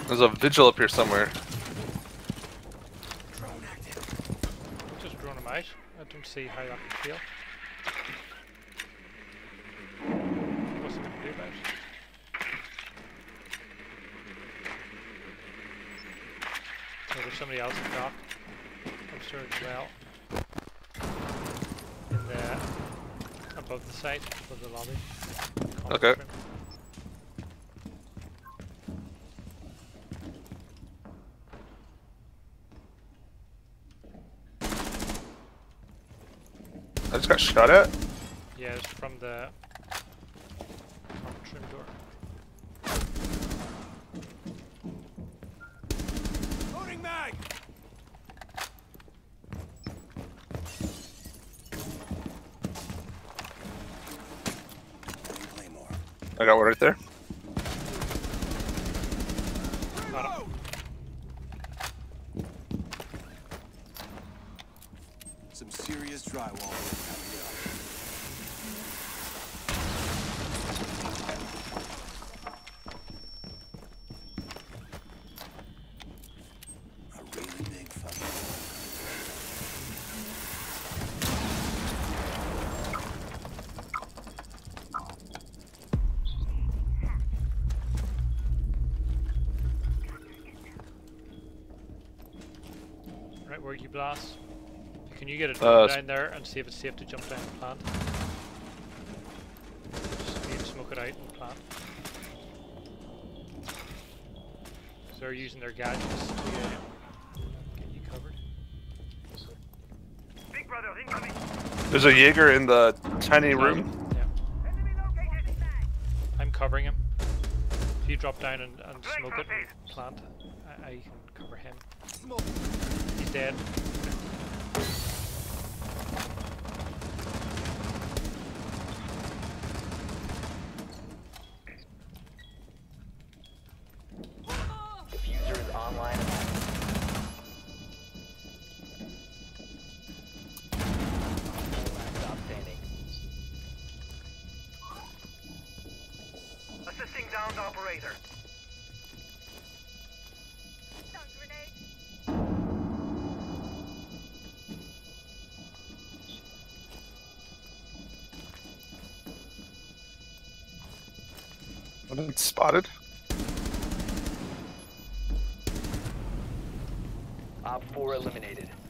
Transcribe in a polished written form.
There's a vigil up here somewhere. Just drone him out. I don't see how that could fail. What's he going to do about it? So there's somebody else in dock upstairs as well. In the above the site, above the lobby. Okay. Room. I just got shot at. Yeah, it's from the conference room door. Loading mag! Claymore. I got one right there. Got him. Some serious drywall work coming up. A really big fucking Right where you blast. Can you get a drone down there and see if it's safe to jump down and plant? Just need to smoke it out and plant. Because they're using their gadgets to get you covered. Big brother incoming. There's a Jaeger in the tiny room. Yeah. Enemy located. I'm covering him. If you drop down and smoke it and plant, I can cover him. He's dead. Diffuser is online and stop standing. Assisting downed operator. Stun grenade. One spotted. Op 4 eliminated.